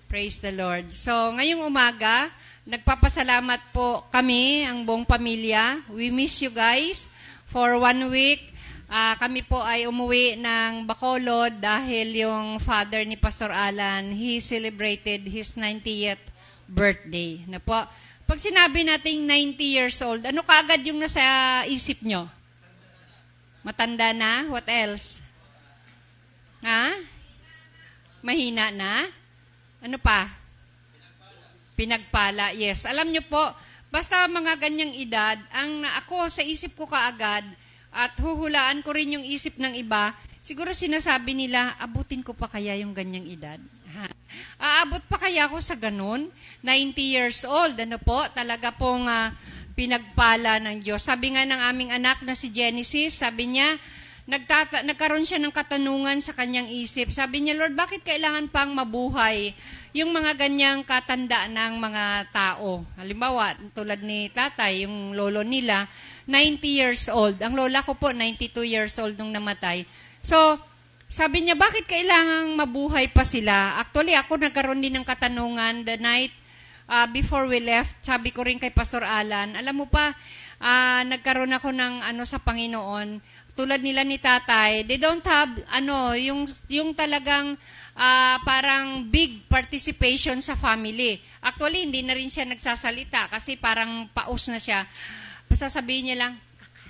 Praise the Lord. So, ngayong umaga, nagpapasalamat po kami, ang buong pamilya. We miss you guys for 1 week. Kami po ay umuwi ng Bacolod dahil yung father ni Pastor Alan, he celebrated his 90th birthday. Na po, pag sinabi nating 90 years old, ano kaagad yung nasa isip nyo? Matanda na? What else? Ha? Mahina na? Ano pa? Pinagpala. Yes. Alam nyo po, basta mga ganyang edad, ako sa isip ko kaagad, at huhulaan ko rin yung isip ng iba, siguro sinasabi nila, abutin ko pa kaya yung ganyang edad? Aabot pa kaya ako sa ganun? 90 years old, ano po? Talaga pong pinagpala ng Diyos. Sabi nga ng aming anak na si Genesis, sabi niya, nagkaroon siya ng katanungan sa kanyang isip. Sabi niya, Lord, bakit kailangan pang mabuhay yung mga ganyang katanda ng mga tao? Halimbawa, tulad ni tatay, yung lolo nila, 90 years old. Ang lola ko po, 92 years old nung namatay. So, sabi niya, bakit kailangang mabuhay pa sila? Actually, ako nagkaroon din ng katanungan the night before we left. Sabi ko rin kay Pastor Alan, alam mo pa, nagkaroon ako ng sa Panginoon. Tulad nila ni tatay, they don't have, yung talagang parang big participation sa family. Actually, hindi na rin siya nagsasalita kasi parang paus na siya. Sasabihin niya lang,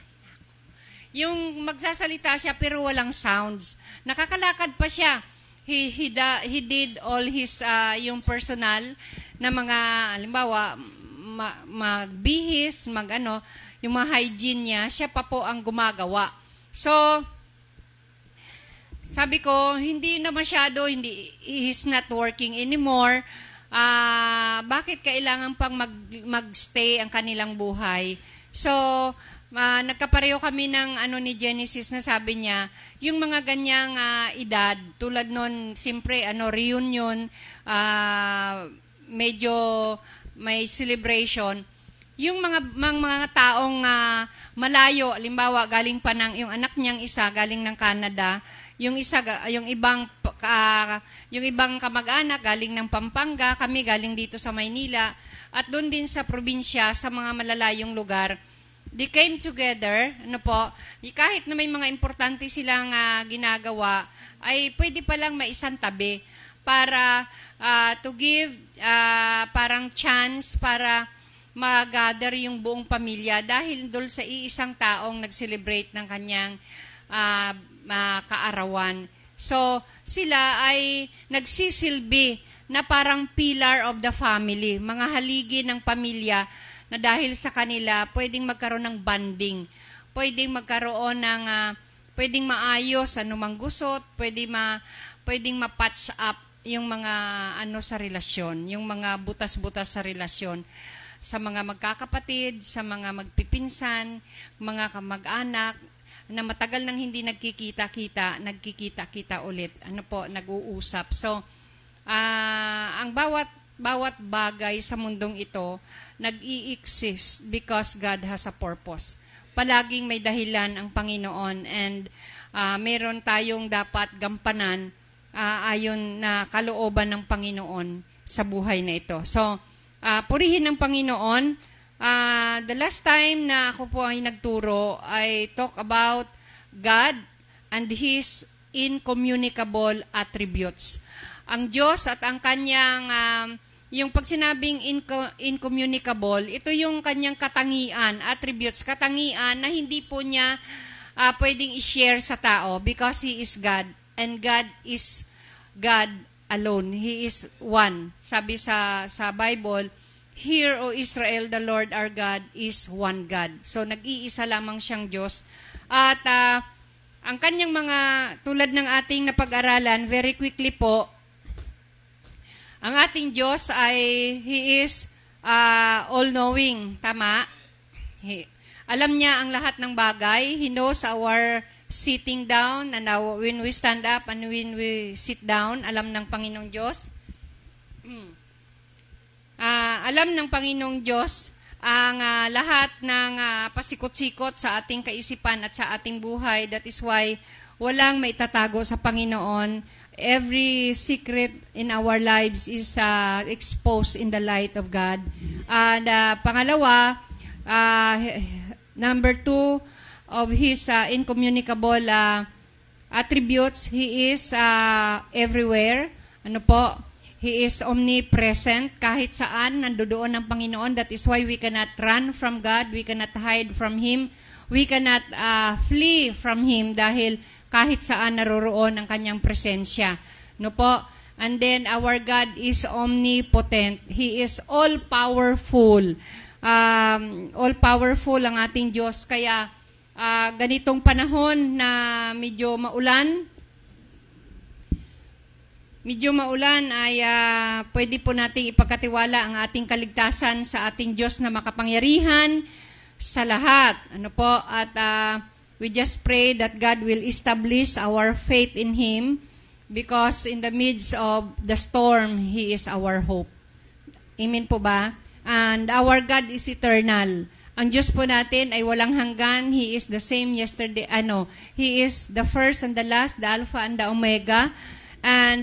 yung magsasalita siya pero walang sounds. Nakakalakad pa siya. He did all his, yung personal na mga, halimbawa, magbihis, yung mga hygiene niya, siya pa po ang gumagawa. So, sabi ko, hindi na masyado, he's not working anymore. Bakit kailangan pang magstay ang kanilang buhay? So, nagkapareho kami ng ni Genesis na sabi niya, yung mga ganyang edad, tulad nun, siyempre, reunion, medyo may celebration, yung mga taong malayo, halimbawa, galing pa yung anak niyang isa, galing ng Canada, yung ibang kamag-anak, galing ng Pampanga, kami galing dito sa Maynila, at doon din sa probinsya, sa mga malalayong lugar, they came together, kahit na may mga importante silang ginagawa, ay pwede palang maisang tabi para to give parang chance para mag-gather yung buong pamilya dahil doon sa iisang taong nag-celebrate ng kanyang kaarawan. So, sila ay nagsisilbi na parang pillar of the family, mga haligi ng pamilya na dahil sa kanila, pwedeng magkaroon ng bonding, pwedeng magkaroon ng, pwedeng maayos, anumang gusot, pwedeng ma-patch up yung mga sa relasyon, yung mga butas-butas sa relasyon, sa mga magkakapatid, sa mga magpipinsan, mga kamag-anak, na matagal nang hindi nagkikita-kita ulit, nag-uusap. So, ang bawat bagay sa mundong ito, nag-i-exist because God has a purpose. Palaging may dahilan ang Panginoon and meron tayong dapat gampanan ayon na kalooban ng Panginoon sa buhay na ito. So, purihin ng Panginoon. The last time na ako po ay nagturo, I talk about God and His incommunicable attributes. Ang Diyos at ang kanyang, yung pag sinabing incommunicable, ito yung kanyang katangian, attributes, katangian na hindi po niya pwedeng i-share sa tao because He is God and God is God alone. He is one. Sabi sa Bible, Hear, O Israel, the Lord our God is one God. So, nag-iisa lamang siyang Diyos. At ang kanyang mga, tulad ng ating napag-aralan, very quickly po, ang ating Diyos ay, He is all-knowing. Tama? Alam niya ang lahat ng bagay. He knows our sitting down and when we stand up and when we sit down, alam ng Panginoong Diyos. Alam ng Panginoong Diyos ang lahat ng pasikot-sikot sa ating kaisipan at sa ating buhay. That is why walang maitatago sa Panginoon every secret in our lives is exposed in the light of God. And pangalawa, number 2 of His incommunicable attributes, He is everywhere. Ano po? He is omnipresent. Kahit saan, nandoon ang Panginoon. That is why we cannot run from God. We cannot hide from Him. We cannot flee from Him dahil kahit saan naroroon ang Kanyang presensya. No po? And then, our God is omnipotent. He is all-powerful. All-powerful ang ating Diyos. Kaya, ganitong panahon na medyo maulan ay pwede po nating ipagkatiwala ang ating kaligtasan sa ating Diyos na makapangyarihan sa lahat. Ano po? At we just pray that God will establish our faith in Him because in the midst of the storm, He is our hope. Amen po ba? And our God is eternal. Ang Diyos po natin ay walang hanggan. He is the same yesterday. He is the first and the last, the Alpha and the Omega. And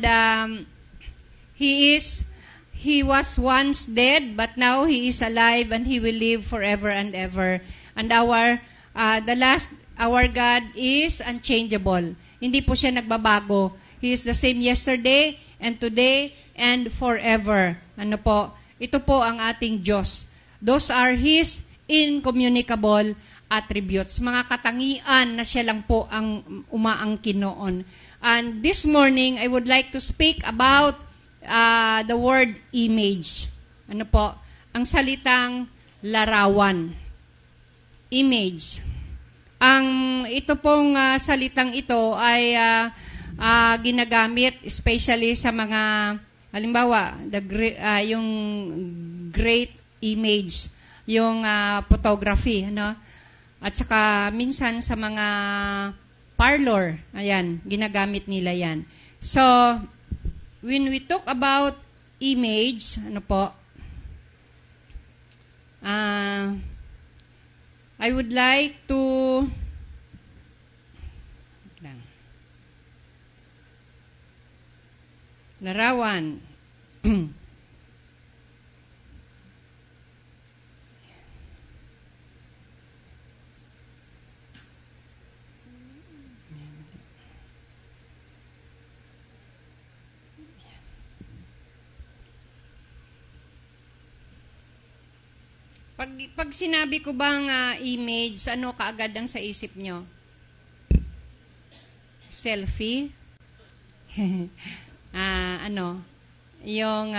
He was once dead, but now He is alive and He will live forever and ever. And our God is unchangeable. Hindi po siya nagbabago. He is the same yesterday and today and forever. Ano po? Ito po ang ating Diyos. Those are His incommunicable attributes. Mga katangian na siya lang po ang umaangkin noon. And this morning, I would like to speak about the word image. Ano po? Ang salitang larawan. Image. Ito pong salitang ito ay ginagamit especially sa mga, halimbawa, yung great image, yung photography, ano? At saka minsan sa mga parlor, ayan, ginagamit nila yan. So, when we talk about image, ano po, I would like to larawan. Pag sinabi ko bang image, ano kaagad ang sa isip nyo? Selfie? Yung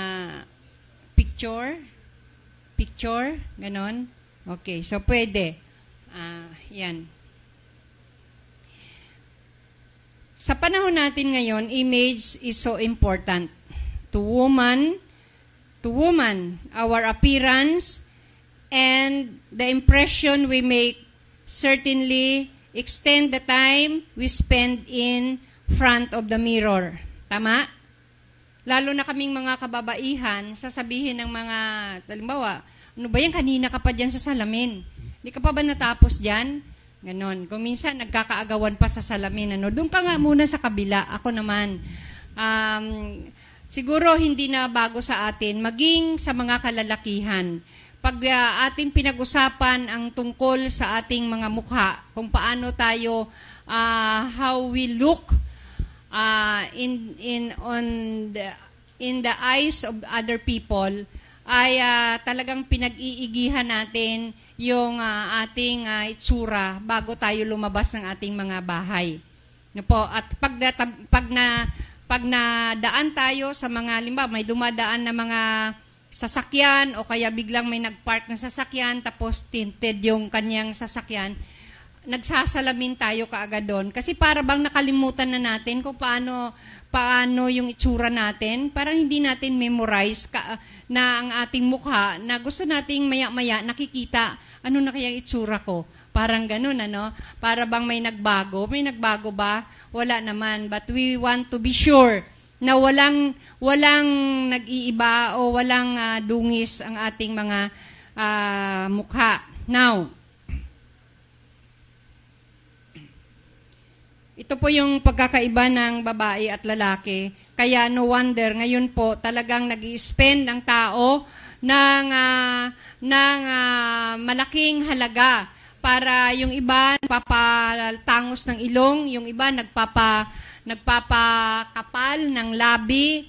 picture, ganon. Okay, so pwede. Yan. Sa panahon natin ngayon, image is so important. To woman, our appearance and the impression we make certainly extend the time we spend in front of the mirror. Tama? Lalo na kaming mga kababaihan, sasabihin ng mga, halimbawa, ano ba yan, kanina ka pa dyan sa salamin? Hindi ka pa ba natapos dyan? Ganon. Kung minsan, nagkakaagawan pa sa salamin. Doon ka nga muna sa kabila. Ako naman. Siguro, hindi na bago sa atin, maging sa mga kalalakihan. Pag ating pinag-usapan ang tungkol sa ating mga mukha, kung paano tayo, how we look in the eyes of other people, ay talagang pinag-iigihan natin yung ating itsura bago tayo lumabas ng ating mga bahay. No po? At pag nadaan tayo sa mga, halimbawa, may dumadaan na mga sasakyan o kaya biglang may nagpark na sasakyan tapos tinted yung kanyang sasakyan, nagsasalamin tayo kaagad doon. Kasi para bang nakalimutan na natin kung paano yung itsura natin. Parang hindi natin memorize na ang ating mukha na gusto nating maya-maya nakikita ano na kaya itsura ko. Parang ganun, ano? Para bang may nagbago. May nagbago ba? Wala naman. But we want to be sure na walang nag-iiba o walang dungis ang ating mga mukha. Now, Ito po yung pagkakaiba ng babae at lalaki. Kaya no wonder, ngayon po talagang nag-i-spend ang tao ng malaking halaga para yung iba nagpapatangos ng ilong, yung iba nagpapakapal ng labi,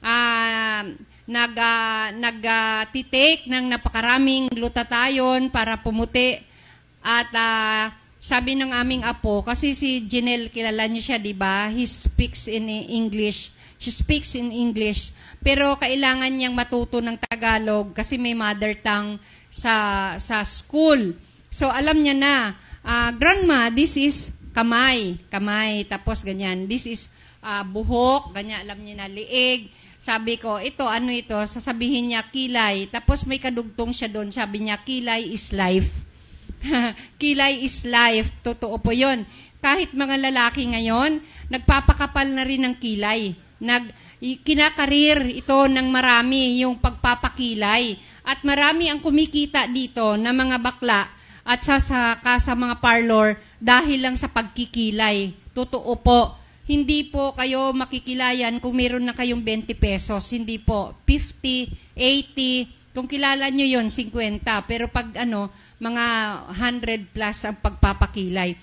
nagtitake ng napakaraming glutathione para pumuti. At sabi ng aming apo, kasi si Janelle, kilala niyo siya, di ba? He speaks in English. She speaks in English. Pero kailangan niyang matuto ng Tagalog kasi may mother tongue sa school. So alam niya na, Grandma, this is kamay. Tapos ganyan. This is buhok. Ganyan, alam niya na, liig. Sabi ko, ano ito? Sasabihin niya, kilay. Tapos may kadugtong siya doon. Sabi niya, kilay is life. Kilay is life. Totoo po yun. Kahit mga lalaki ngayon, nagpapakapal na rin ng kilay. Kinakarir ito ng marami yung pagpapakilay. At marami ang kumikita dito na mga bakla at sa mga parlor dahil lang sa pagkikilay. Totoo po. Hindi po kayo makikilayan kung meron na kayong 20 pesos. Hindi po. 50, 80, kung kilala nyo yon 50. Pero pag mga 100 plus ang pagpapakilay.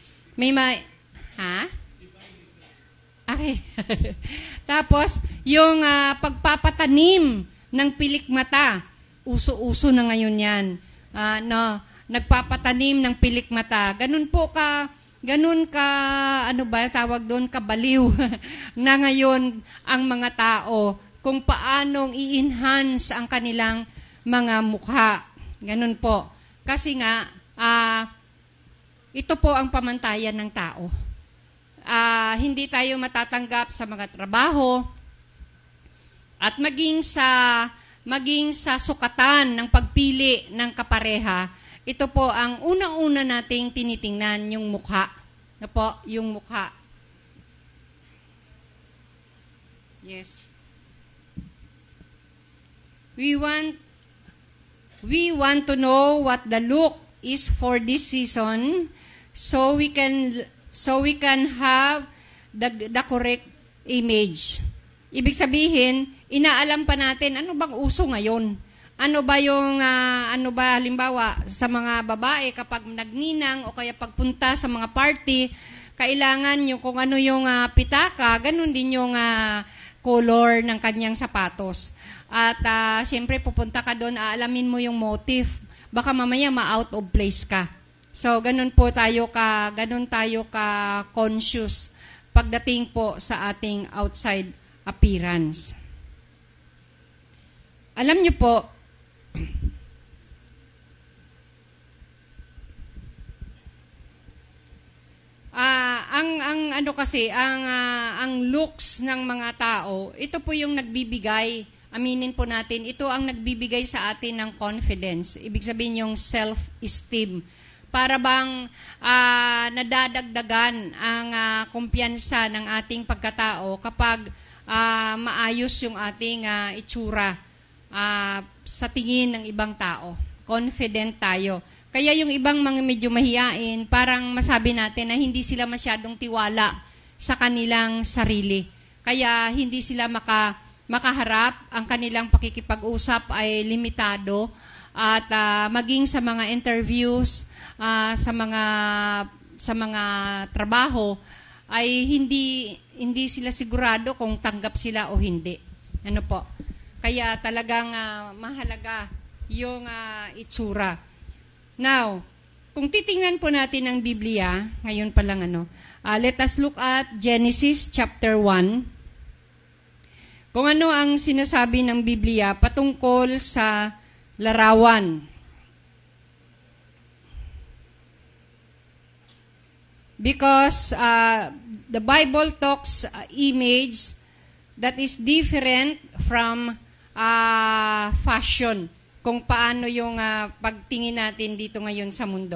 Okay. Tapos, yung pagpapatanim ng pilik mata. Uso-uso na ngayon yan. Nagpapatanim ng pilik mata. Ganun ka, tawag doon, kabaliw na ngayon ang mga tao kung paanong i-enhance ang kanilang mga mukha. Ganun po. Kasi nga, ito po ang pamantayan ng tao. Hindi tayo matatanggap sa mga trabaho at maging sa sukatan ng pagpili ng kapareha. Ito po ang unang-una nating tinitingnan, yung mukha. Yung mukha. Yes. We want to know what the look is for this season so we can have the correct image. Ibig sabihin, inaalam pa natin ano bang uso ngayon. Ano ba halimbawa sa mga babae kapag nagninang o kaya pagpunta sa mga party, kailangan nyo kung ano yung pitaka, ganun din yung color ng kanyang sapatos. At siyempre pupunta ka doon, aalamin mo yung motif. Baka mamaya ma-out of place ka. So ganun tayo ka conscious pagdating po sa ating outside appearance. Alam niyo po, ang looks ng mga tao, ito po yung nagbibigay, aminin po natin, ito ang nagbibigay sa atin ng confidence. Ibig sabihin yung self-esteem. Para bang nadadagdagan ang kumpiyansa ng ating pagkatao kapag maayos yung ating itsura sa tingin ng ibang tao. Confident tayo. Kaya yung ibang mga medyo mahiyain, parang masabi natin na hindi sila masyadong tiwala sa kanilang sarili. Kaya hindi sila makaharap, ang kanilang pakikipag-usap ay limitado at maging sa mga interviews, sa mga trabaho ay hindi sila sigurado kung tanggap sila o hindi. Ano po? Kaya talagang mahalaga yung itsura. Now, kung titingnan po natin ang Biblia, ngayon pa lang let us look at Genesis chapter 1. Kung ano ang sinasabi ng Biblia patungkol sa larawan. Because the Bible talks image that is different from fashion. Kung paano yung pagtingin natin dito ngayon sa mundo.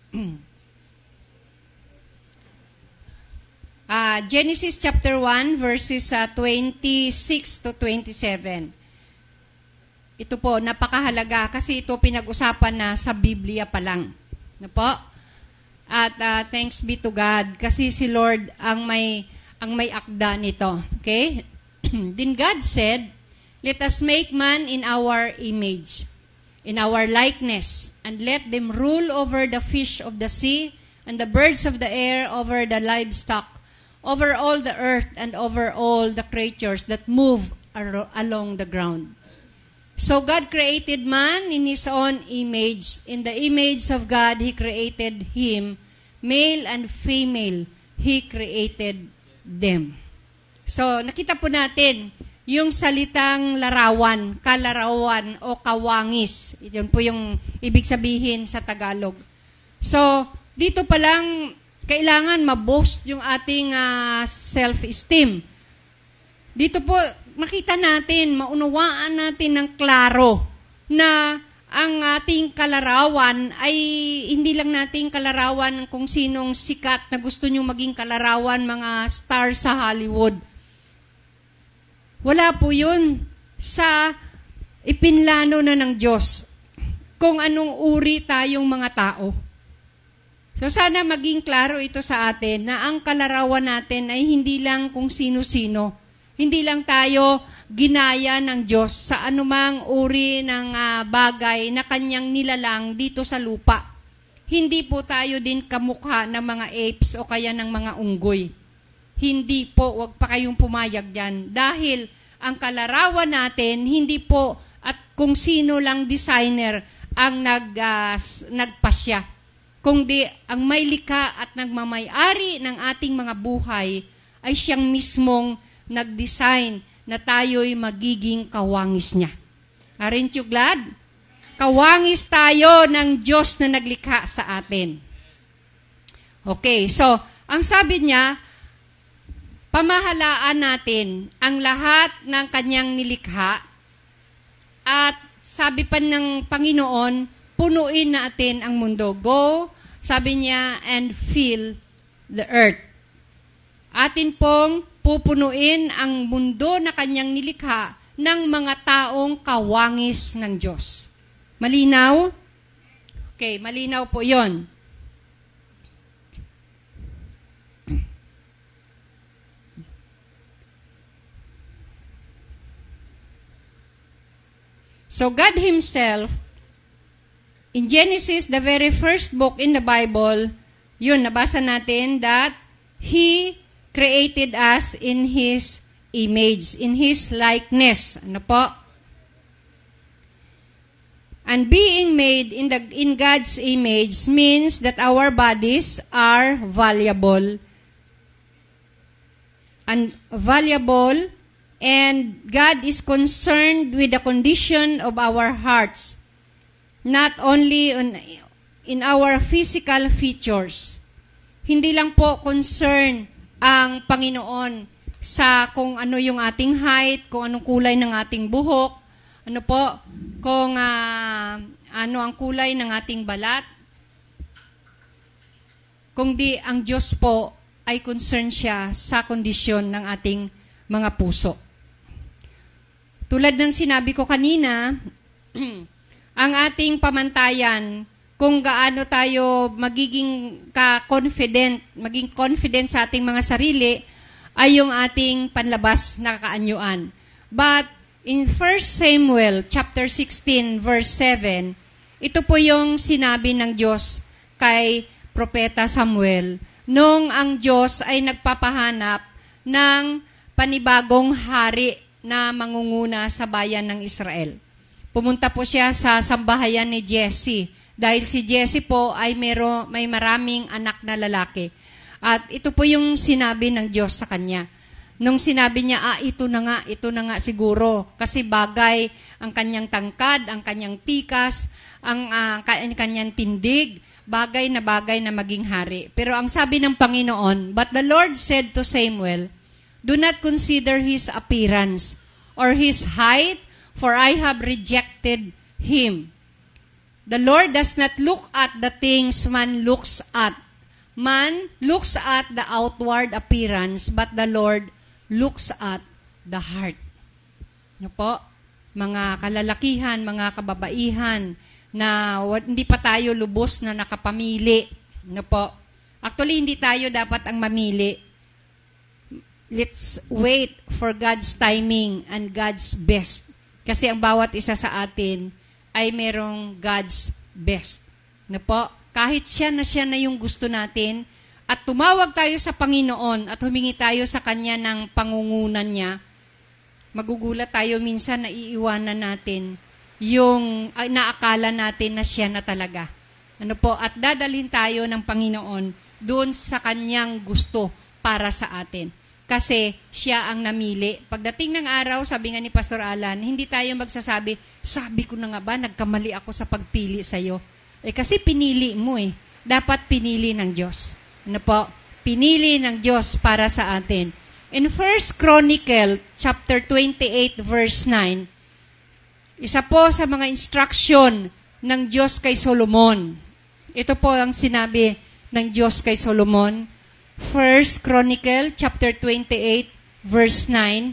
Genesis chapter 1 verses 26 to 27. Ito po, napakahalaga kasi ito pinag-usapan na sa Biblia pa lang. Ano po? At thanks be to God kasi si Lord ang may akda nito. Okay? Then God said, "Let us make man in our image, in our likeness, and let them rule over the fish of the sea, and the birds of the air, over the livestock, over all the earth, and over all the creatures that move along the ground." So God created man in His own image. In the image of God, He created him. Male and female, He created them. So, nakita po natin yung salitang larawan, kalarawan o kawangis. Yun po yung ibig sabihin sa Tagalog. So, dito pa lang, kailangan ma-boost yung ating self-esteem. Dito po, makita natin, maunawaan natin ng klaro na ang ating kalarawan ay hindi lang nating kalarawan kung sinong sikat na gusto nyo maging kalarawan, mga star sa Hollywood. Wala po yun sa ipinlano na ng Diyos kung anong uri tayong mga tao. So sana maging klaro ito sa atin na ang kalarawan natin ay hindi lang kung sino-sino. Hindi lang tayo ginaya ng Diyos sa anumang uri ng bagay na kanyang nilalang dito sa lupa. Hindi po tayo din kamukha ng mga apes o kaya ng mga unggoy. Hindi po, wag pa kayong pumayag dyan. Dahil ang kalarawan natin, hindi po at kung sino lang designer ang nagpasya. Kundi ang may likha at nagmamay-ari ng ating mga buhay ay siyang mismong nag-design na tayo'y magiging kawangis niya. Aren't you glad? Kawangis tayo ng Diyos na naglikha sa atin. Okay, so, ang sabi niya, pamahalaan natin ang lahat ng kanyang nilikha at sabi pa ng Panginoon, punuin natin ang mundo. Go, sabi niya, and fill the earth. Atin pong pupunuin ang mundo na kanyang nilikha ng mga taong kawangis ng Diyos. Malinaw? Okay, malinaw po yon. So God Himself, in Genesis, the very first book in the Bible, yun, nabasa natin that He created us in His image, in His likeness. Ano po? And being made in God's image means that our bodies are valuable. And God is concerned with the condition of our hearts, not only in our physical features. Hindi lang po concern ang Panginoon sa kung ano yung ating height, kung anong kulay ng ating buhok, ano po, kung ano ang kulay ng ating balat. Kundi ang Diyos po ay concern siya sa kondisyon ng ating mga puso. Tulad ng sinabi ko kanina, ang ating pamantayan, kung gaano tayo maging confident sa ating mga sarili, ay yung ating panlabas na kaanyuan. But in 1 Samuel chapter 16 verse 7, ito po yung sinabi ng Diyos kay Propeta Samuel, nung ang Diyos ay nagpapahanap ng panibagong hari na mangunguna sa bayan ng Israel. Pumunta po siya sa sambahayan ni Jesse, dahil si Jesse po ay may maraming anak na lalaki. At ito po yung sinabi ng Diyos sa kanya. Nung sinabi niya, ito na nga siguro. Kasi bagay ang kanyang tangkad, ang kanyang tikas, ang kanyang tindig, bagay na maging hari. Pero ang sabi ng Panginoon, but the Lord said to Samuel, do not consider his appearance or his height, for I have rejected him. The Lord does not look at the things man looks at. Man looks at the outward appearance, but the Lord looks at the heart. Ano po? Mga kalalakihan, mga kababaihan, na hindi pa tayo lubos na nakapamili No po. Actually, hindi tayo dapat ang mamili. Let's wait for God's timing and God's best. Kasi ang bawat isa sa atin ay merong God's best. No po. Kahit siya na yung gusto natin, at tumawag tayo sa Panginoon at humingi tayo sa Kanya ng pangungunan niya, magugulat tayo minsan na iiwanan natin yung naakala natin na siya na talaga. Ano po? At dadalhin tayo ng Panginoon doon sa Kanyang gusto para sa atin. Kasi siya ang namili. Pagdating ng araw, sabi nga ni Pastor Alan, hindi tayo magsasabi, sabi ko na nga ba, nagkamali ako sa pagpili sa'yo. Kasi pinili mo Dapat pinili ng Diyos. Ano po? Pinili ng Diyos para sa atin. In 1 Chronicle, chapter 28, verse 9, isa po sa mga instruction ng Diyos kay Solomon. Ito po ang sinabi ng Diyos kay Solomon. 1 Chronicle, chapter 28, verse 9.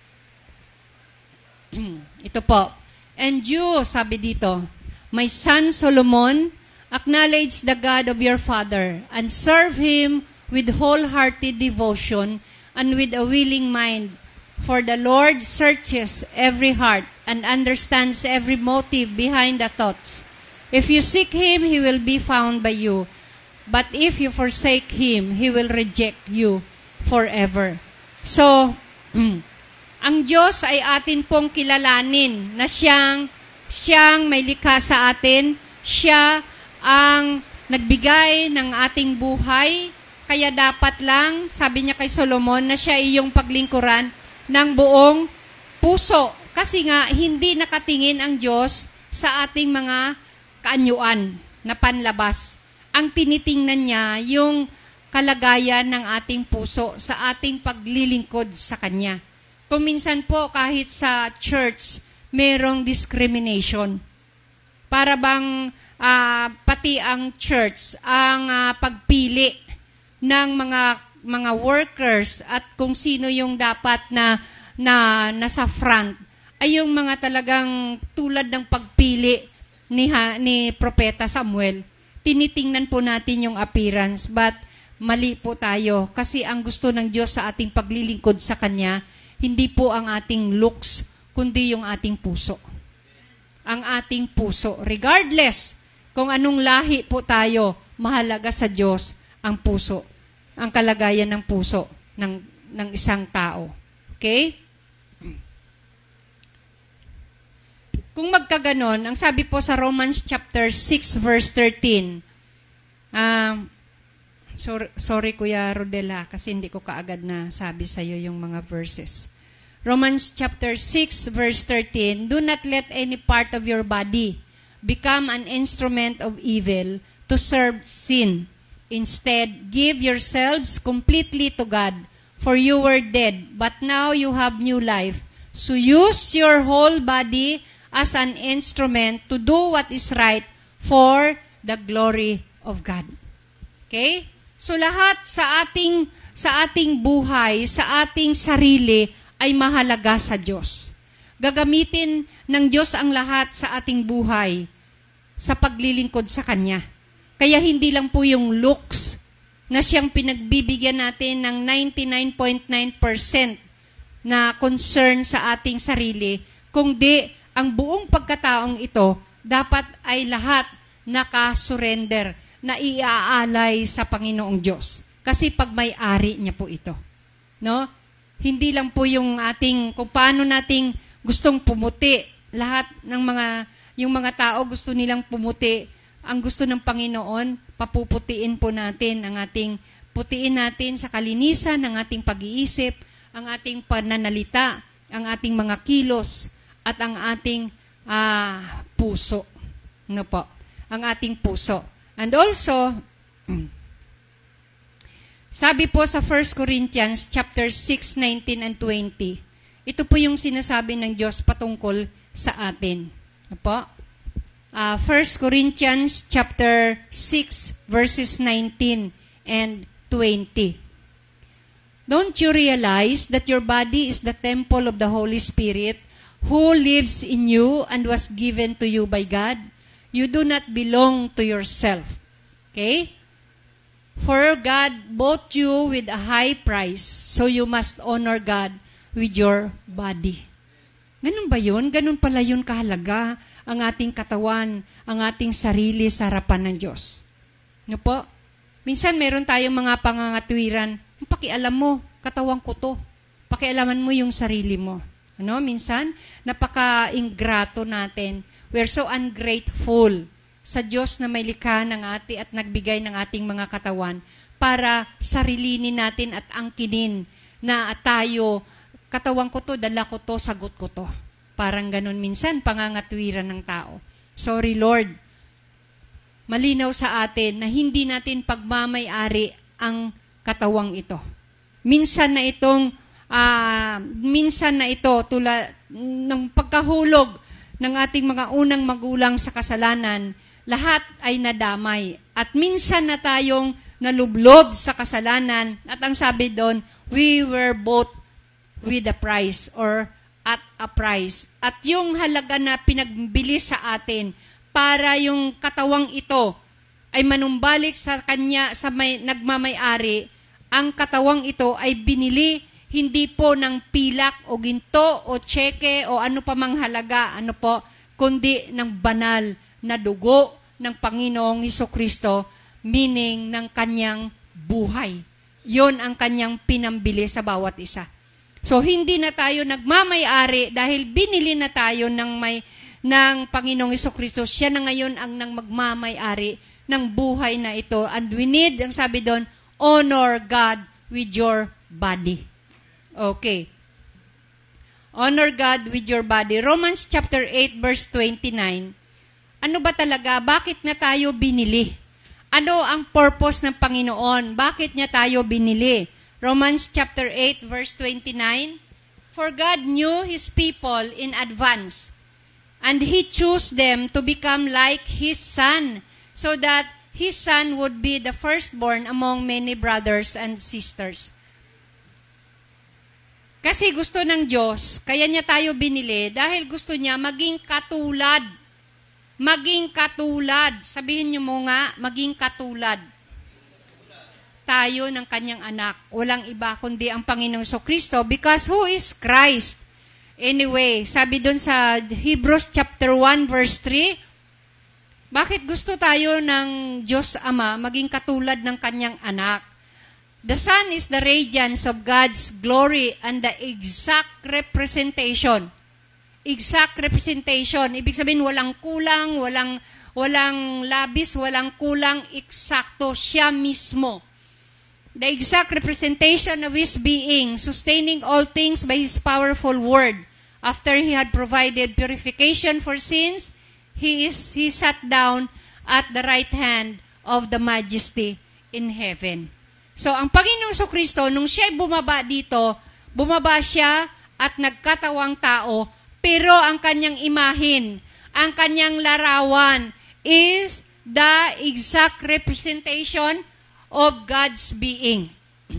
Ito po. And you, sabi dito, my son Solomon, acknowledge the God of your father and serve Him with wholehearted devotion and with a willing mind. For the Lord searches every heart and understands every motive behind the thoughts. If you seek Him, He will be found by you. But if you forsake Him, He will reject you forever. So, ang Diyos ay atin pong kilalanin na siyang may likha sa atin. Siya ang nagbigay ng ating buhay, kaya dapat lang, sabi niya kay Solomon, na siya iyong paglingkuran ng buong puso. Kasi nga, hindi nakatingin ang Diyos sa ating mga kaanyuan na panlabas. Ang tinitingnan niya yung kalagayan ng ating puso sa ating paglilingkod sa Kanya. Kung minsan po, kahit sa church, merong discrimination. Para bang pati ang church ang pagpili ng mga workers at kung sino yung dapat na nasa front ay yung mga talagang tulad ng pagpili ni Propeta Samuel. Tinitingnan po natin yung appearance, but mali po tayo kasi ang gusto ng Diyos sa ating paglilingkod sa Kanya hindi po ang ating looks kundi yung ating puso. Ang ating puso, regardless kung anong lahi po tayo, mahalaga sa Diyos ang puso, ang kalagayan ng puso ng isang tao. Okay? Kung magkaganon, ang sabi po sa Romans chapter 6 verse 13, sorry Kuya Rodela, kasi hindi ko kaagad na sabi sa iyo yung mga verses. Romans chapter 6 verse 13, do not let any part of your body become an instrument of evil to serve sin. Instead, give yourselves completely to God, for you were dead, but now you have new life. So use your whole body as an instrument to do what is right for the glory of God. Okay? So lahat sa ating buhay, sa ating sarili ay mahalaga sa Diyos. Gagamitin ng Diyos ang lahat sa ating buhay sa paglilingkod sa Kanya. Kaya hindi lang po yung looks na siyang pinagbibigyan natin ng 99.9% na concern sa ating sarili, kundi ang buong pagkataong ito dapat ay lahat nakasurrender, na iaalay sa Panginoong Diyos. Kasi pag may-ari niya po ito. No? Hindi lang po yung kung paano nating gustong pumuti. Lahat ng yung mga tao gusto nilang pumuti. Ang gusto ng Panginoon, papuputiin po natin putiin natin sa kalinisan ng ating pag-iisip, ang ating pananalita, ang ating mga kilos, at ang ating puso. No po? Ang ating puso. And also, sabi po sa 1 Corinthians chapter 6, 19 and 20, ito po yung sinasabi ng Diyos patungkol sa atin. Ano po? 1 Corinthians chapter 6, verses 19 and 20. Don't you realize that your body is the temple of the Holy Spirit who lives in you and was given to you by God? You do not belong to yourself. Okay? For God bought you with a high price, so you must honor God with your body. Ganun ba yun? Ganun pala yun kahalaga ang ating katawan, ang ating sarili sa harapan ng Diyos. Ano po? Minsan meron tayong mga pangangatwiran, pakialam mo, katawan ko to. Pakialaman mo yung sarili mo. Ano? Minsan, napaka-ingrato natin. We're so ungrateful sa Diyos na may likha ng ati at nagbigay ng ating mga katawan para sarilinin natin at angkinin na tayo, katawan ko to, dala ko to, sagot ko to. Parang ganun minsan, pangangatwiran ng tao. Sorry Lord, malinaw sa atin na hindi natin pagmamay-ari ang katawang ito. Minsan na ito tulad ng pagkahulog ng ating mga unang magulang sa kasalanan, lahat ay nadamay. At minsan na tayong nalublob sa kasalanan, at ang sabi doon, we were bought with a price or at a price. At yung halaga na pinagbili sa atin para yung katawang ito ay manumbalik sa kanya, sa nagmamay-ari, ang katawang ito ay binili hindi po ng pilak o ginto o tseke o ano pa mang halaga, kundi ng banal na dugo ng Panginoong Hesukristo, meaning ng kanyang buhay. Yon ang kanyang pinambili sa bawat isa. So, hindi na tayo nagmamay-ari dahil binili na tayo ng Panginoong Hesukristo. Siya na ngayon ang magmamay-ari ng buhay na ito. And we need, ang sabi doon, honor God with your body. Okay. Honor God with your body. Romans chapter 8 verse 29. Ano ba talaga? Bakit na tayo binili? Ano ang purpose ng Panginoon? Bakit niya tayo binili? Romans chapter 8 verse 29. For God knew His people in advance, and He chose them to become like His Son, so that His Son would be the firstborn among many brothers and sisters. Kasi gusto ng Diyos, kaya niya tayo binili, dahil gusto niya maging katulad. Maging katulad. Sabihin niyo mo nga, maging katulad. Tayo ng kanyang anak. Walang iba kundi ang Panginoong Jesucristo, because who is Christ? Anyway, sabi dun sa Hebrews chapter 1 verse 3, bakit gusto tayo ng Diyos Ama maging katulad ng kanyang anak? The Son is the radiance of God's glory and the exact representation. Exact representation. Ibig sabihin, walang kulang, walang labis, walang kulang, eksakto, siya mismo. The exact representation of His being, sustaining all things by His powerful word. After He had provided purification for sins, He sat down at the right hand of the Majesty in heaven. So, ang Panginoong Jesucristo, nung siya bumaba dito, bumaba siya at nagkatawang tao, pero ang kanyang imahin, ang kanyang larawan is the exact representation of God's being.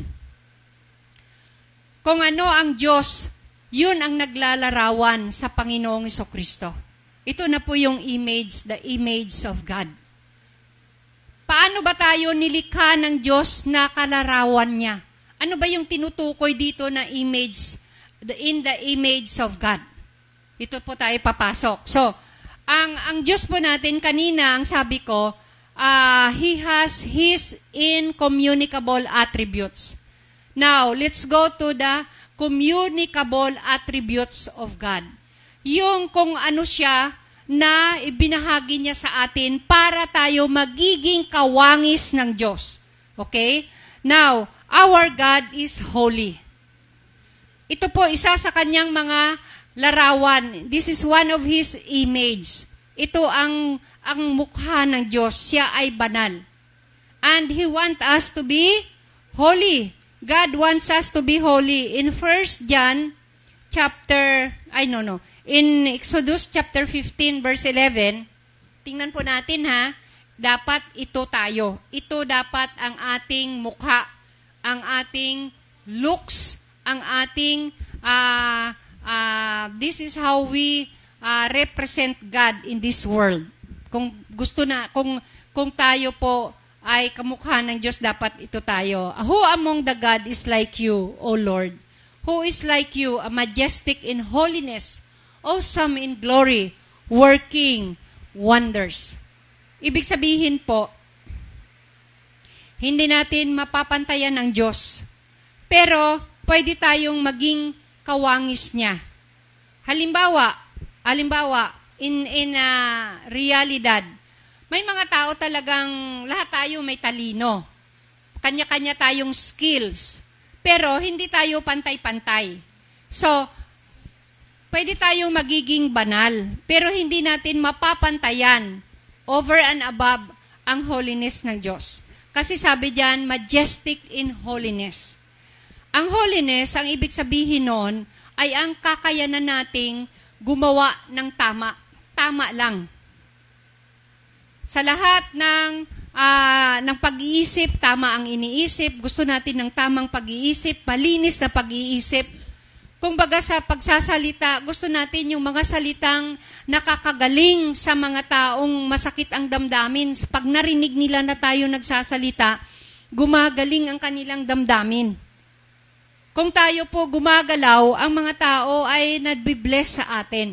Kung ano ang Diyos, yun ang naglalarawan sa Panginoong Jesucristo. Ito na po yung image, the image of God. Paano ba tayo nilikha ng Diyos na kalarawan niya? Ano ba yung tinutukoy dito na image, in the image of God? Ito po tayo papasok. So, ang Diyos po natin kanina, ang sabi ko, He has His incommunicable attributes. Now, let's go to the communicable attributes of God. Yung kung ano siya, na ibinahagi niya sa atin para tayo magiging kawangis ng Diyos. Okay? Now, our God is holy. Ito po isa sa kanyang mga larawan. This is one of His image. Ito ang mukha ng Diyos. Siya ay banal. And He wants us to be holy. God wants us to be holy. In 1 John in Exodus chapter 15 verse 11, tingnan po natin ha, dapat ito tayo. Ito dapat ang ating mukha, ang ating looks, ang ating, this is how we represent God in this world. Kung gusto na, kung tayo po ay kamukha ng Diyos, dapat ito tayo. Who among the God is like you, O Lord? Who is like you, a majestic in holiness, awesome in glory, working wonders. Ibig sabihin po, hindi natin mapapantayan ng Diyos. Pero, pwede tayong maging kawangis niya. Halimbawa, in realidad, may mga tao talagang, lahat tayo may talino. Kanya-kanya tayong skills. Pero, hindi tayo pantay-pantay. So, pwede tayong magiging banal. Pero, hindi natin mapapantayan over and above ang holiness ng Diyos. Kasi sabi diyan, majestic in holiness. Ang holiness, ang ibig sabihin nun, ay ang kakayanan nating gumawa ng tama. Tama lang. Sa lahat ng pag-iisip, tama ang iniisip, gusto natin ng tamang pag-iisip, malinis na pag-iisip. Kumbaga sa pagsasalita, gusto natin yung mga salitang nakakagaling sa mga taong masakit ang damdamin. Pag narinig nila na tayo nagsasalita, gumagaling ang kanilang damdamin. Kung tayo po gumagalaw, ang mga tao ay nabibless sa atin.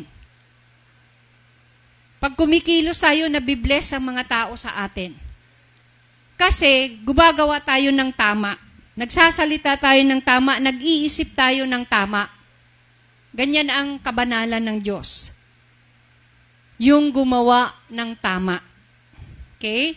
Pag kumikilos tayo, nabibless ang mga tao sa atin. Kasi gumagawa tayo ng tama. Nagsasalita tayo ng tama, nag-iisip tayo ng tama. Ganyan ang kabanalan ng Diyos. Yung gumawa ng tama. Okay?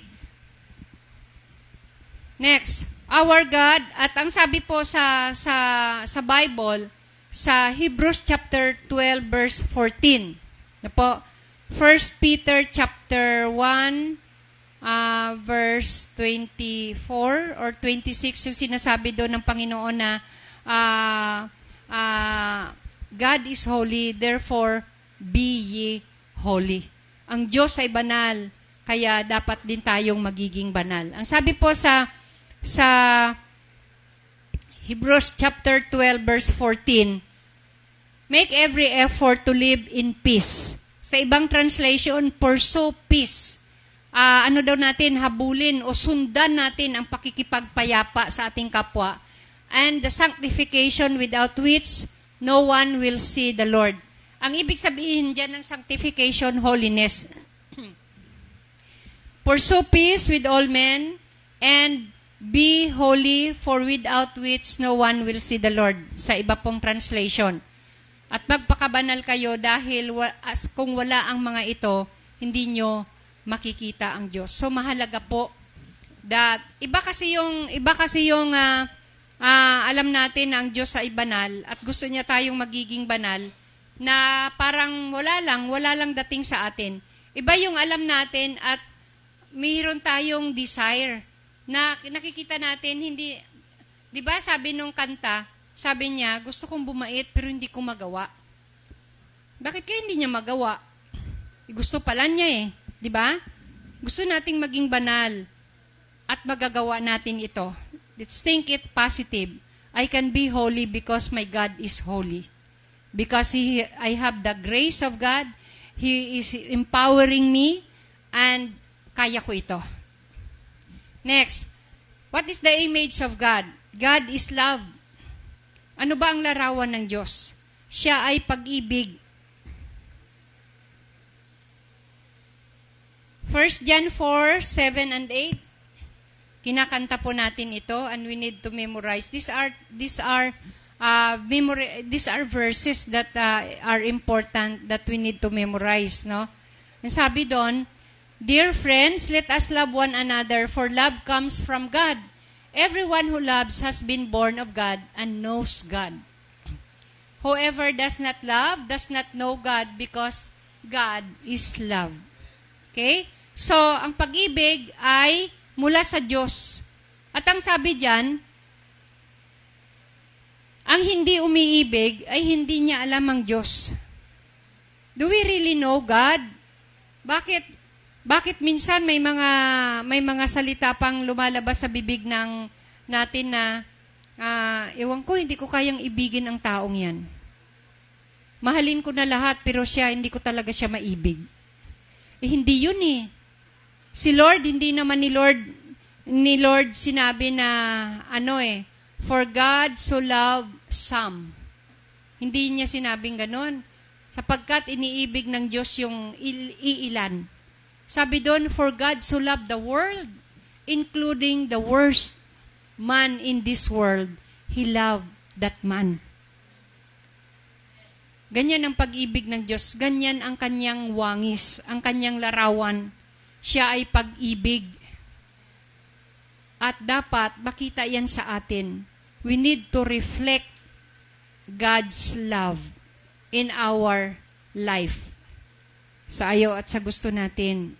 Next, our God, at ang sabi po sa Bible, sa Hebrews chapter 12 verse 14. Na po, 1 Peter chapter 1 verse 24 or 26, yung sinasabi doon ng Panginoon na God is holy, therefore be ye holy. Ang Diyos ay banal, kaya dapat din tayong magiging banal. Ang sabi po sa Hebrews chapter 12 verse 14, make every effort to live in peace. Sa ibang translation, pursue peace. Ano daw natin, habulin o sundan natin ang pakikipagpayapa sa ating kapwa. And the sanctification without which no one will see the Lord. Ang ibig sabihin dyan ng sanctification, holiness. Pursue peace with all men and be holy, for without which no one will see the Lord. Sa iba pong translation. At magpakabanal kayo dahil kung wala ang mga ito, hindi nyo makikita ang Diyos. So mahalaga po that iba kasi yung alam natin na ang Diyos ay banal at gusto niya tayong magiging banal na parang wala lang dating sa atin. Iba yung alam natin at mayroon tayong desire na nakikita natin, hindi, di ba sabi nung kanta, sabi niya, gusto kong bumait pero hindi ko magawa. Bakit kaya hindi niya magawa? Gusto pala niya di ba? Gusto nating maging banal at magagawa natin ito. Let's think it positive. I can be holy because my God is holy. Because I have the grace of God, He is empowering me, and kaya ko ito. Next, what is the image of God? God is love. Ano ba ang larawan ng Diyos? Siya ay pag-ibig. 1 John 4, 7 and 8. Kinakanta po natin ito and we need to memorize. These are verses that are important that we need to memorize, no? Ang sabi doon, dear friends, let us love one another, for love comes from God. Everyone who loves has been born of God and knows God. Whoever does not love does not know God, because God is love. Okay? So, ang pag-ibig ay mula sa Diyos. At ang sabi diyan, ang hindi umiibig ay hindi niya alam ang Diyos. Do we really know God? Bakit minsan may mga salita pang lumalabas sa bibig natin na ewan ko, hindi ko kayang ibigin ang taong yan. Mahalin ko na lahat pero hindi ko talaga siya maibig. Hindi yun Si Lord, hindi naman ni Lord ni Lord sinabi na, for God so loved some. Hindi niya sinabing ganon. Sapagkat iniibig ng Diyos yung iilan. Sabi doon, for God so loved the world, including the worst man in this world, He loved that man. Ganyan ang pag-ibig ng Diyos. Ganyan ang kanyang wangis, ang kanyang larawan. Siya ay pag-ibig. At dapat makita yan sa atin. We need to reflect God's love in our life. Sa ayaw at sa gusto natin.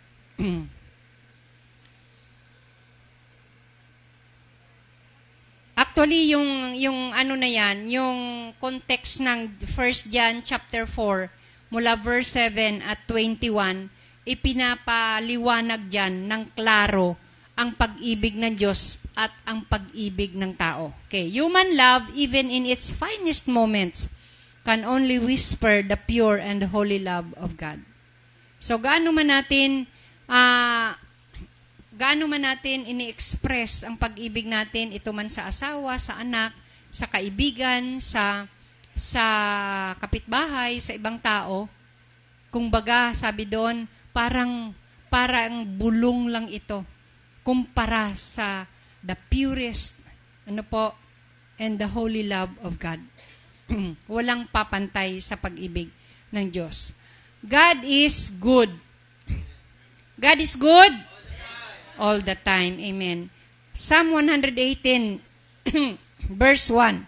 Actually, yung ano na yan, yung context ng 1 John chapter 4, mula verse 7 at 21, ipinapaliwanag dyan ng klaro ang pag-ibig ng Diyos at ang pag-ibig ng tao. Okay, human love, even in its finest moments, can only whisper the pure and holy love of God. So, gaano man natin ini-express ang pag-ibig natin, ito man sa asawa, sa anak, sa kaibigan, sa kapitbahay, sa ibang tao, kumbaga, sabi doon, parang bulong lang ito, kumpara sa the purest, and the holy love of God. Walang papantay sa pag-ibig ng Diyos. God is good. God is good all the time. Amen. Psalm 118, verse 1.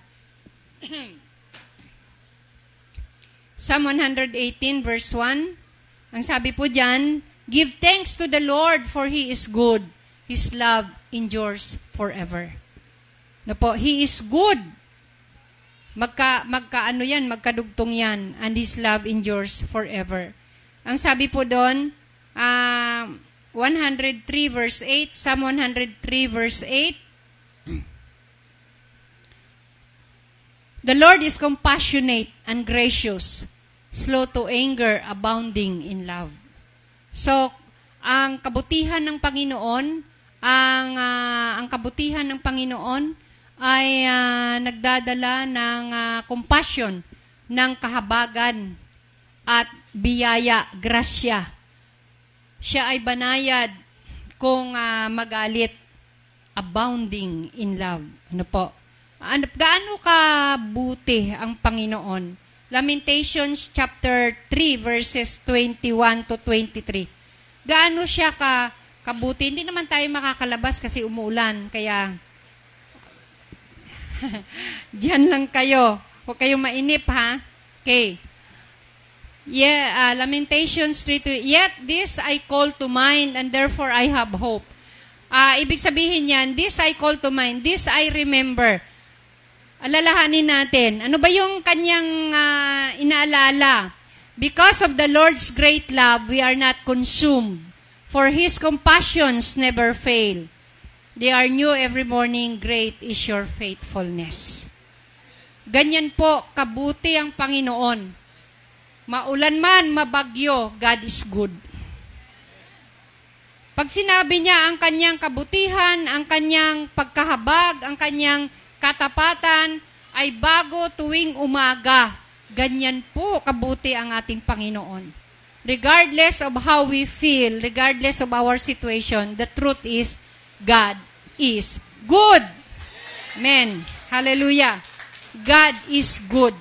Psalm 118, verse 1. Ang sabi po dyan, give thanks to the Lord for He is good. His love endures forever. He is good. Magkadugtong yan, and His love endures forever. Ang sabi po doon, 103 verse 8, Psalm 103 verse 8, the Lord is compassionate and gracious, slow to anger, abounding in love. So, ang kabutihan ng Panginoon, ang kabutihan ng Panginoon ay nagdadala ng compassion, ng kahabagan at biyaya, grasya. Siya ay banayad kung magalit, abounding in love. Gaano kabuti ang Panginoon? Lamentations chapter 3 verses 21 to 23. Gaano siya kabuti? Hindi naman tayo makakalabas kasi umuulan, kaya diyan lang kayo. Huwag kayong mainip, ha? Okay. Lamentations 3:2. Yet this I call to mind, and therefore I have hope. Ibig sabihin yan, this I call to mind, this I remember. Alalahanin natin. Ano ba yung kanyang inaalala? Because of the Lord's great love, we are not consumed, for His compassions never fail. They are new every morning. Great is your faithfulness. Ganyan po, kabuti ang Panginoon. Maulan man, mabagyo, God is good. Pag sinabi niya ang kanyang kabutihan, ang kanyang pagkahabag, ang kanyang katapatan, ay bago tuwing umaga. Ganyan po kabuti ang ating Panginoon. Regardless of how we feel, regardless of our situation, the truth is, God is good. Amen. Hallelujah. God is good.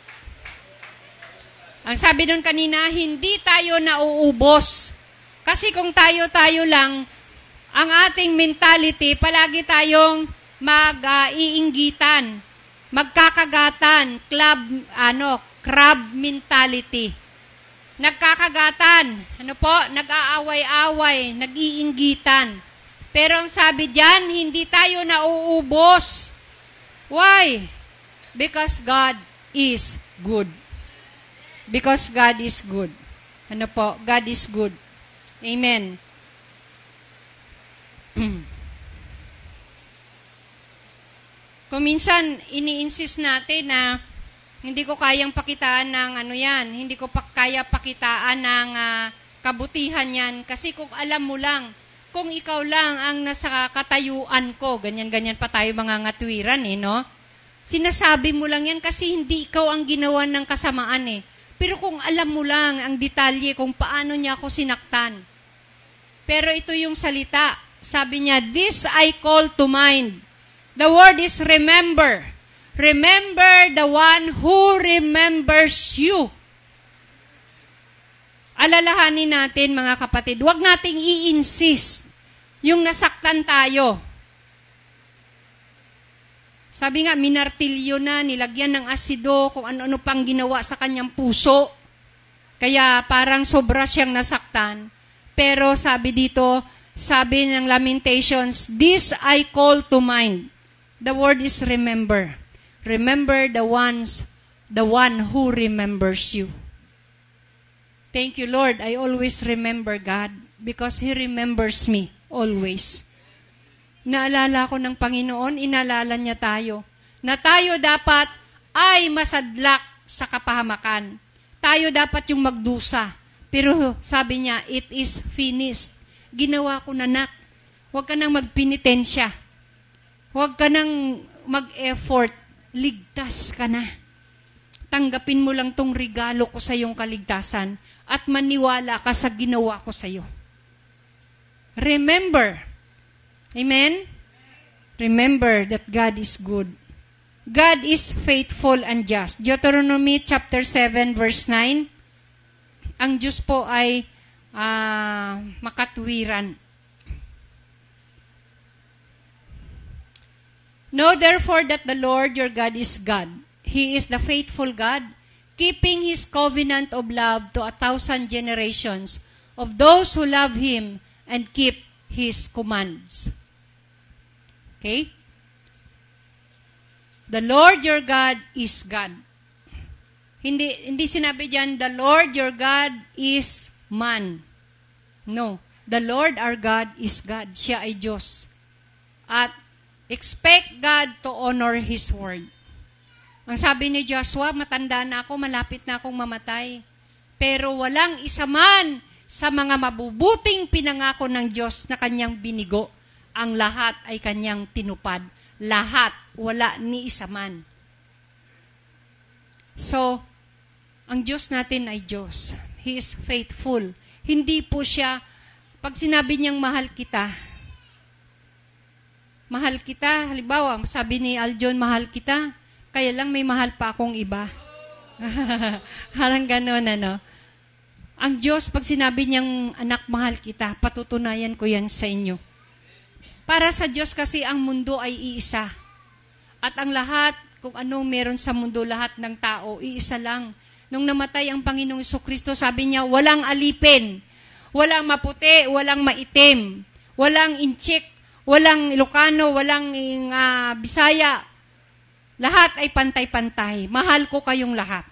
Ang sabi doon kanina, hindi tayo nauubos. Kasi kung tayo-tayo lang, ang ating mentality, palagi tayong mag-iinggitan, magkakagatan, crab mentality. Nagkakagatan, nag-aaway-away, nag-iinggitan. Pero ang sabi diyan, hindi tayo nauubos. Why? Because God is good. Because God is good. God is good. Amen. Kung minsan, ini-insist natin na hindi ko kayang pakitaan ng hindi ko kaya pakitaan ng kabutihan yan. Kasi kung alam mo lang, kung ikaw lang ang nasa katayuan ko, ganyan-ganyan pa tayo mga ngatwiran no? Sinasabi mo lang yan kasi hindi ikaw ang ginawa ng kasamaan Pero kung alam mo lang ang detalye kung paano niya ako sinaktan. Pero ito yung salita. Sabi niya, this I call to mind. The word is remember. Remember the one who remembers you. Alalahanin natin mga kapatid, huwag nating i-insist yung nasaktan tayo. Sabi nga, minartilyo na, nilagyan ng asido, kung ano-ano pang ginawa sa kanyang puso. Kaya parang sobra siyang nasaktan. Pero sabi dito, sabi ng Lamentations, this I call to mind. The word is remember. Remember the one who remembers you. Thank you, Lord. I always remember God because He remembers me always. Naalala ko ng Panginoon, inaalala niya tayo. Na tayo dapat ay masadlak sa kapahamakan. Tayo dapat yung magdusa. Pero sabi niya, it is finished. Ginawa ko na, nak. Huwag ka nang magpinitensya. Huwag ka nang mag-effort. Ligtas ka na. Tanggapin mo lang tong regalo ko sa iyong kaligtasan at maniwala ka sa ginawa ko sa iyo. Remember. Amen? Remember that God is good. God is faithful and just. Deuteronomy chapter 7 verse 9. Ang Diyos po ay makatwiran. Know therefore that the Lord your God is God. He is the faithful God, keeping His covenant of love to 1,000 generations of those who love Him and keep His commands. Okay? The Lord your God is God. Hindi sinabi diyan, the Lord your God is man. No. The Lord our God is God. Siya ay Diyos. At expect God to honor His word. Ang sabi ni Joshua, matanda na ako, malapit na akong mamatay. Pero walang isa man sa mga mabubuting pinangako ng Diyos na kanyang binigo. Ang lahat ay kanyang tinupad. Lahat, wala ni isa man. So, ang Diyos natin ay Diyos. He is faithful. Hindi po siya, pag sinabi niyang mahal kita, halimbawa, sabi ni Aljon, mahal kita, kaya lang may mahal pa akong iba. Parang gano'n, Ang Diyos, pag sinabi niyang, anak, mahal kita, patutunayan ko yan sa inyo. Para sa Diyos kasi ang mundo ay iisa. At ang lahat, kung anong meron sa mundo, lahat ng tao, iisa lang. Nung namatay ang Panginoong Jesucristo, sabi niya, walang alipin, walang maputi, walang maitim, walang inchik, walang Ilocano, walang Bisaya. Lahat ay pantay-pantay. Mahal ko kayong lahat.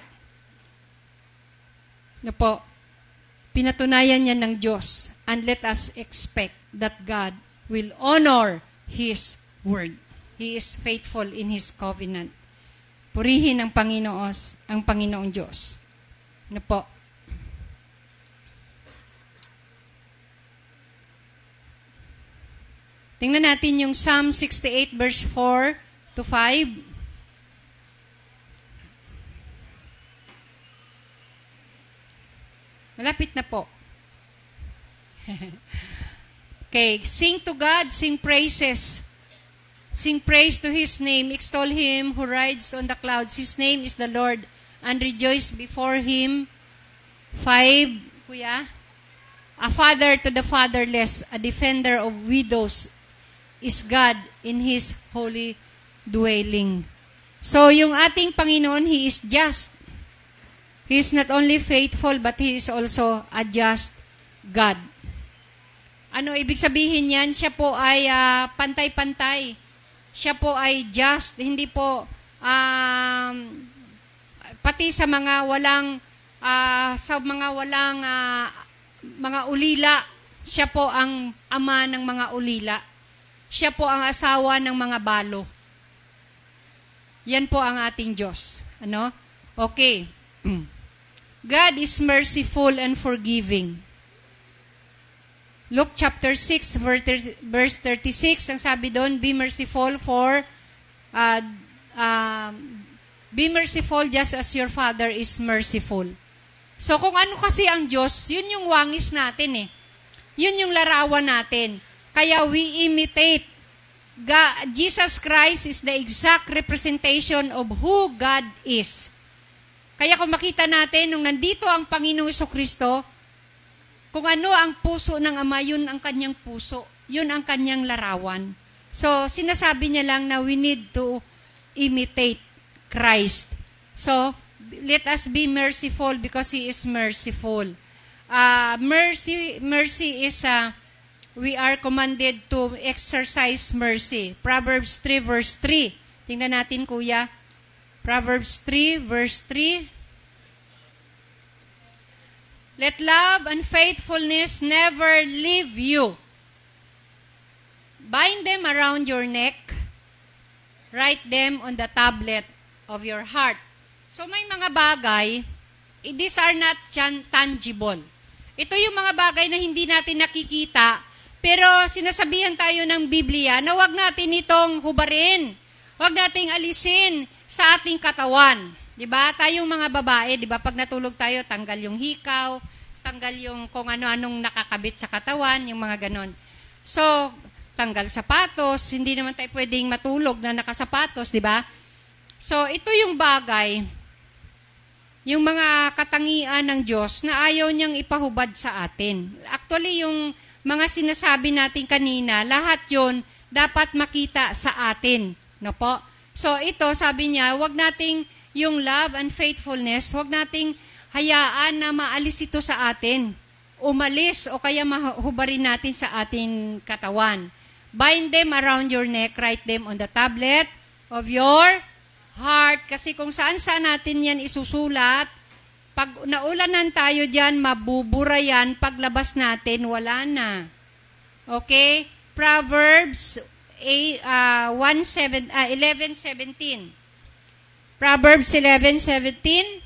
Po, pinatunayan niya ng Diyos. And let us expect that God will honor His word. He is faithful in His covenant. Purihin ang Panginoong Diyos. Po. Tingnan natin yung Psalm 68 verse 4 to 5. Malapit na po. Okay, sing to God, sing praises. Sing praise to His name, extol Him who rides on the clouds. His name is the Lord, and rejoice before Him. 5, kuya. A father to the fatherless, a defender of widows, is God in His holy dwelling. So, yung ating Panginoon, He is just. He is not only faithful, but He is also a just God. Ano ibig sabihin yan? Siya po ay pantay-pantay. Siya po ay just. Hindi po, pati sa mga walang, mga ulila, siya po ang ama ng mga ulila. Siya po ang asawa ng mga balo. Yan po ang ating Diyos. Ano? Okay. God is merciful and forgiving. Luke chapter 6, verse 36, ang sabi doon, be merciful be merciful just as your Father is merciful. So, kung ano kasi ang Diyos, yun yung wangis natin eh. Yun yung larawan natin. Kaya we imitate. Jesus Christ is the exact representation of who God is. Kaya kung makita natin, nung nandito ang Panginoong Jesucristo, kung ano ang puso ng Ama, yun ang kanyang puso. Yun ang kanyang larawan. So, sinasabi niya lang na we need to imitate Christ. So, let us be merciful because He is merciful. Mercy is, we are commanded to exercise mercy. Proverbs 3 verse 3. Tingnan natin, kuya. Proverbs 3 verse 3. Let love and faithfulness never leave you. Bind them around your neck. Write them on the tablet of your heart. So may mga bagay, these are not tangible. Ito yung mga bagay na hindi natin nakikita, pero sinasabihan tayo ng Biblia na huwag natin itong hubarin. Huwag nating alisin sa ating katawan. Diba? Tayong mga babae, diba? Pag natulog tayo, tanggal yung hikaw, tanggal yung kung ano-anong nakakabit sa katawan, yung mga ganon. So, tanggal sapatos, hindi naman tayo pwedeng matulog na nakasapatos, diba? So, ito yung bagay, yung mga katangian ng Diyos na ayaw niyang ipahubad sa atin. Actually, yung mga sinasabi natin kanina, lahat yon dapat makita sa atin. No po? So, ito, sabi niya, wag nating yung love and faithfulness, wag nating hayaan na maalis ito sa atin. Umalis o kaya mahubarin natin sa ating katawan. Bind them around your neck, write them on the tablet of your heart. Kasi kung saan-saan natin yan isusulat, pag naulanan tayo dyan, mabubura yan. Paglabas natin, wala na. Okay? Proverbs 11:17. Proverbs 11:17.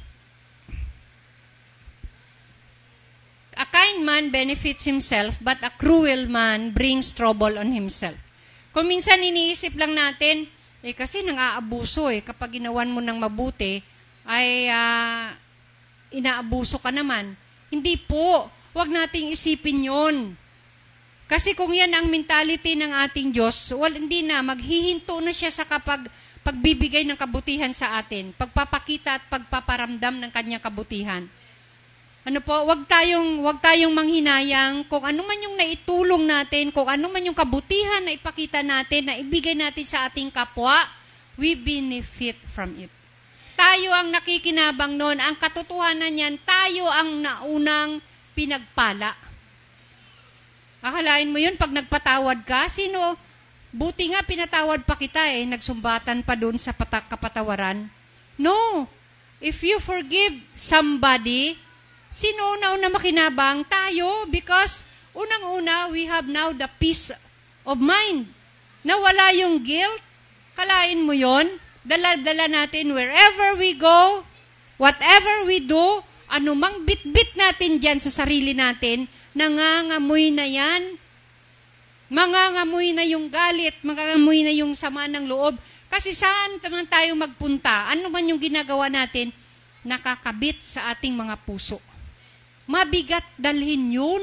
A kind man benefits himself, but a cruel man brings trouble on himself. Kung minsan iniisip lang natin, kasi nang-aabuso kapag ginawan mo ng mabuti, ay inaabuso ka naman. Hindi po. Huwag nating isipin yon. Kasi kung yan ang mentality ng ating Diyos, hindi na, maghihinto na siya sa pagbibigay ng kabutihan sa atin, pagpapakita at pagpaparamdam ng kanyang kabutihan. Ano po, wag tayong manghinayang kung ano man yung naitulong natin, kung ano man yung kabutihan na ipakita natin, na ibigay natin sa ating kapwa, we benefit from it. Tayo ang nakikinabang noon. Ang katotohanan niyan, tayo ang naunang pinagpala. Akalain mo yun, pag nagpatawad ka, sino? Buti nga pinatawad pa kita nagsumbatan pa doon sa kapatawaran. No. If you forgive somebody, sino una makinabang? Tayo, because unang-una, we have now the peace of mind. Nawala yung guilt. Kalain mo yon, dala-dala natin wherever we go, whatever we do, anumang bit-bit natin dyan sa sarili natin, nangangamoy na yan. Mangangamoy na yung galit, mangangamoy na yung sama ng loob. Kasi saan naman tayo magpunta? Ano man yung ginagawa natin, nakakabit sa ating mga puso. Mabigat dalhin yun.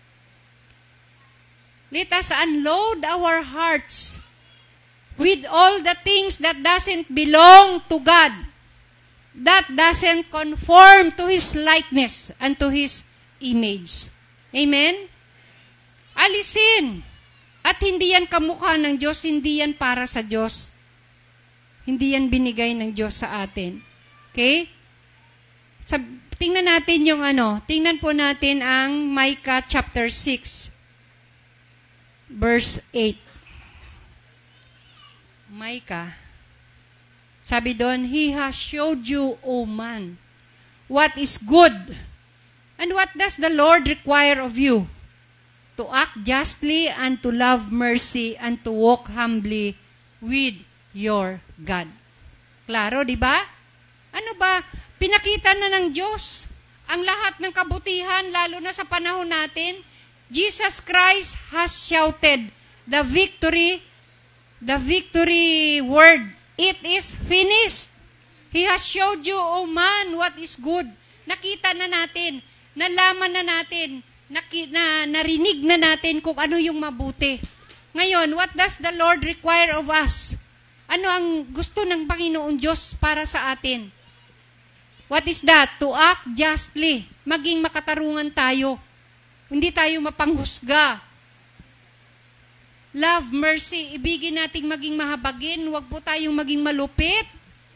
Let us unload our hearts with all the things that doesn't belong to God, that doesn't conform to His likeness and to His image. Amen? Alisin. At hindi yan kamukha ng Diyos, hindi yan para sa Diyos. Hindi yan binigay ng Diyos sa atin. Okay? Tingnan natin yung tingnan po natin ang Micah chapter 6, verse 8. Micah. Sabi doon, He has showed you, O man, what is good. And what does the Lord require of you? To act justly and to love mercy and to walk humbly with your God. Klaro, di ba? Ano ba? Pinakita na ng Diyos ang lahat ng kabutihan, lalo na sa panahon natin. Jesus Christ has shouted the victory word. It is finished. He has showed you, oh man, what is good. Nakita na natin, nalaman na natin, narinig na natin kung ano yung mabuti. Ngayon, what does the Lord require of us? Ano ang gusto ng Panginoon Diyos para sa atin? What is that? To act justly. Maging makatarungan tayo. Hindi tayo mapanghusga. Love, mercy, ibigin nating maging mahabagin. Huwag po tayong maging malupit.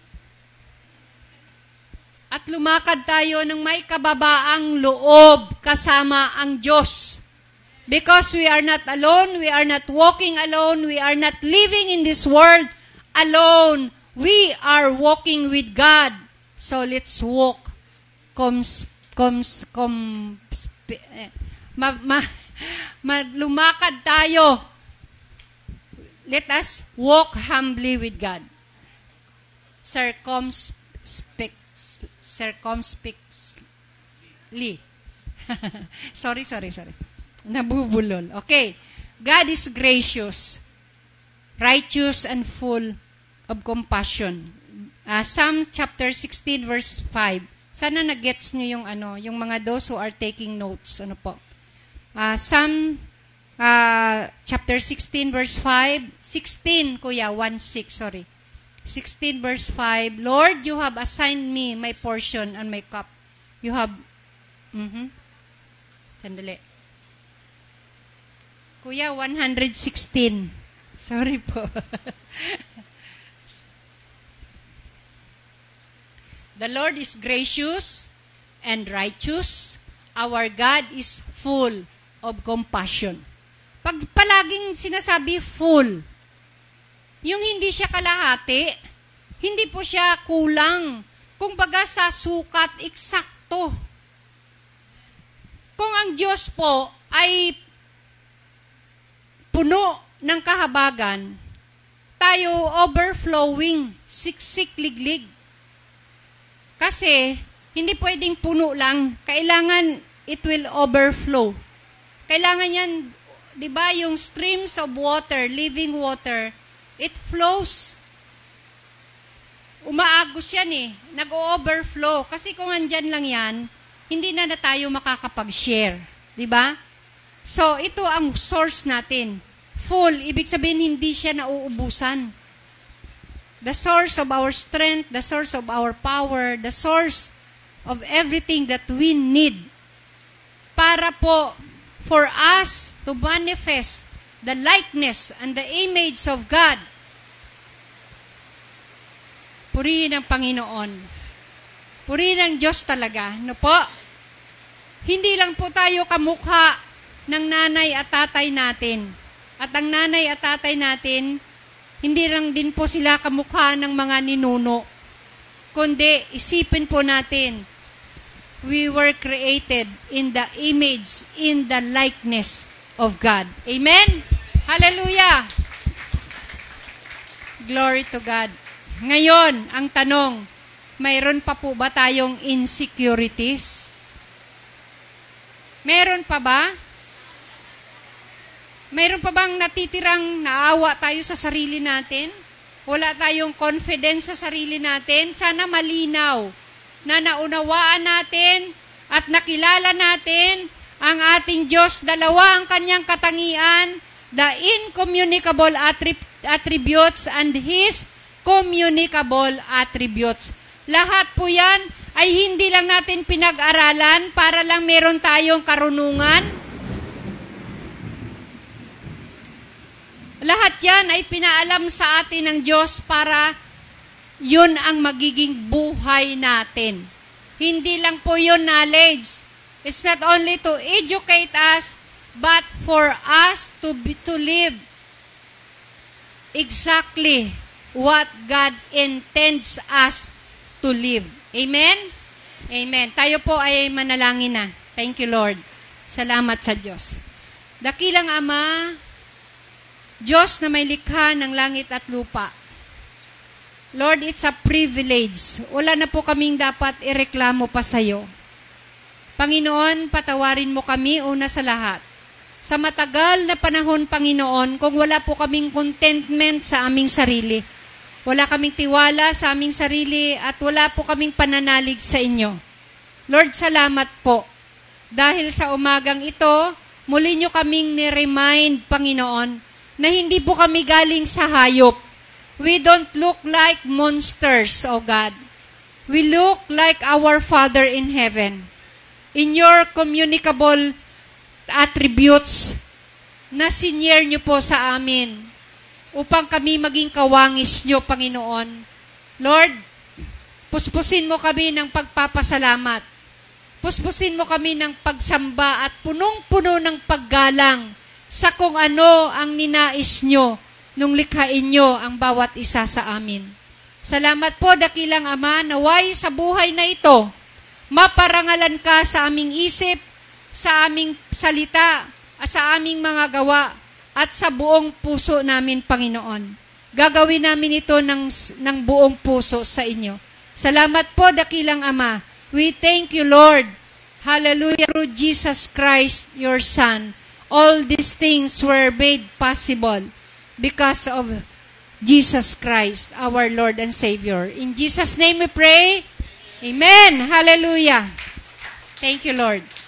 At lumakad tayo ng may kababaang loob kasama ang Diyos. Because we are not alone, we are not walking alone, we are not living in this world alone. We are walking with God. So let's walk. Lumakad tayo. Let us walk humbly with God. Circumspectly. Sorry. Nabubulol. Okay. God is gracious, righteous, and full of compassion. Psalm chapter 16 verse 5. Sana na-gets nyo yung mga those who are taking notes. Ano po? Psalm chapter 16 verse 5. 16, kuya, 1:6, sorry. 16 verse 5, Lord, you have assigned me my portion and my cup. You have, sandali. Kuya, 116. Sorry po. The Lord is gracious and righteous. Our God is full of compassion. Pag palaging sinasabi full, yung hindi siya kalahati, hindi po siya kulang. Kung baga sa sukat, eksakto. Kung ang Diyos po ay puno ng kahabagan, tayo overflowing, siksik, liglig. Kasi, hindi pwedeng puno lang. Kailangan, it will overflow. Kailangan yan, di ba, yung streams of water, living water, it flows. Umaagos yan nag-overflow. Kasi kung andyan lang yan, hindi na tayo makakapag-share. Diba? So, ito ang source natin. Full, ibig sabihin hindi siya nauubusan. The source of our strength, the source of our power, the source of everything that we need para po for us to manifest the likeness and the image of God. Purihin ang Panginoon. Purihin ang Diyos talaga. No po? Hindi lang po tayo kamukha ng nanay at tatay natin. At ang nanay at tatay natin, hindi lang din po sila kamukha ng mga ninuno. Kundi, isipin po natin, we were created in the image, in the likeness of God. Amen? Hallelujah! Glory to God. Ngayon, ang tanong, mayroon pa po ba tayong insecurities? Meron pa ba? Mayroon pa bang natitirang naawa tayo sa sarili natin? Wala tayong confidence sa sarili natin? Sana malinaw na naunawaan natin at nakilala natin ang ating Diyos. Dalawa ang kanyang katangian, the incommunicable attributes and His communicable attributes. Lahat po yan ay hindi lang natin pinag-aralan para lang meron tayong karunungan. Lahat yan ay pinaalam sa atin ng Diyos para yun ang magiging buhay natin. Hindi lang po yun knowledge. It's not only to educate us, but for us to live exactly what God intends us to live. Amen? Amen. Tayo po ay manalangin na. Thank you, Lord. Salamat sa Diyos. Dakilang Ama, Diyos na may likha ng langit at lupa. Lord, it's a privilege. Wala na po kaming dapat ireklamo pa sa iyo. Panginoon, patawarin mo kami una sa lahat. sa matagal na panahon, Panginoon, kung wala po kaming contentment sa aming sarili. Wala kaming tiwala sa aming sarili at wala po kaming pananalig sa inyo. Lord, salamat po. Dahil sa umagang ito, muli nyo kaming ni-remind, Panginoon, na hindi po kami galing sa hayop. We don't look like monsters, O God. We look like our Father in heaven. In your communicable attributes na sinyer nyo po sa amin upang kami maging kawangis nyo, Panginoon. Lord, puspusin mo kami ng pagpapasalamat. Puspusin mo kami ng pagsamba at punong-puno ng paggalang sa kung ano ang ninais nyo nung likhain nyo ang bawat isa sa amin. Salamat po, dakilang Ama, naway sa buhay na ito, maparangalan ka sa aming isip, sa aming salita, at sa aming mga gawa, at sa buong puso namin, Panginoon. Gagawin namin ito ng buong puso sa inyo. Salamat po, dakilang Ama. We thank you, Lord. Hallelujah, through Jesus Christ, your Son. All these things were made possible because of Jesus Christ, our Lord and Savior. In Jesus' name we pray. Amen. Hallelujah. Thank you, Lord.